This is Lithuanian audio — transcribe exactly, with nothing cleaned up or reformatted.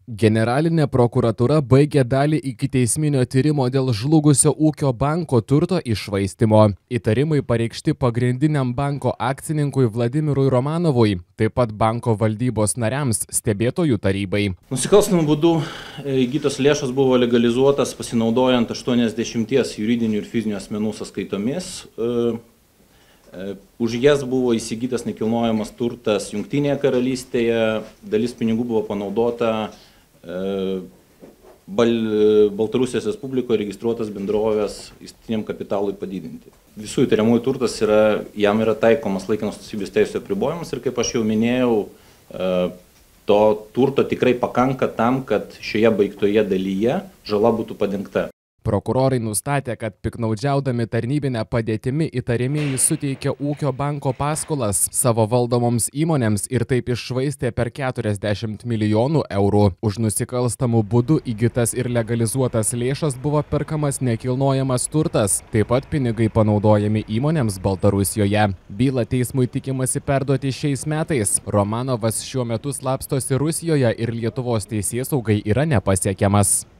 Generalinė prokuratūra baigė dalį ikiteisminio tyrimo dėl žlugusio ūkio banko turto iššvaistymo. Įtarimai pareikšti pagrindiniam banko akcininkui Vladimirui Romanovui, taip pat banko valdybos nariams, stebėtojų tarybai. Nusikalstamų būdų įgytos lėšos buvo legalizuotas pasinaudojant aštuoniasdešimties juridinių ir fizinių asmenų sąskaitomis. Už jas buvo įsigytas nekilnojamas turtas Jungtinėje karalystėje, dalis pinigų buvo panaudota Bal, Baltarusijos Respublikoje registruotas bendrovės įstatiniam kapitalui padidinti. Visų įtariamųjų turtas yra, jam yra taikomas laikinos nuosavybės teisių apribojimas ir, kaip aš jau minėjau, to turto tikrai pakanka tam, kad šioje baigtoje dalyje žala būtų padengta. Prokurorai nustatė, kad piknaudžiaudami tarnybinę padėtimi įtariamieji suteikė ūkio banko paskolas savo valdomoms įmonėms ir taip iššvaistė per keturiasdešimt milijonų eurų. Už nusikalstamų būdų įgytas ir legalizuotas lėšas buvo perkamas nekilnojamas turtas, taip pat pinigai panaudojami įmonėms Baltarusijoje. Bylą teismui tikimasi perduoti šiais metais. Romanovas šiuo metu slapstosi Rusijoje ir Lietuvos teisėsaugai yra nepasiekiamas.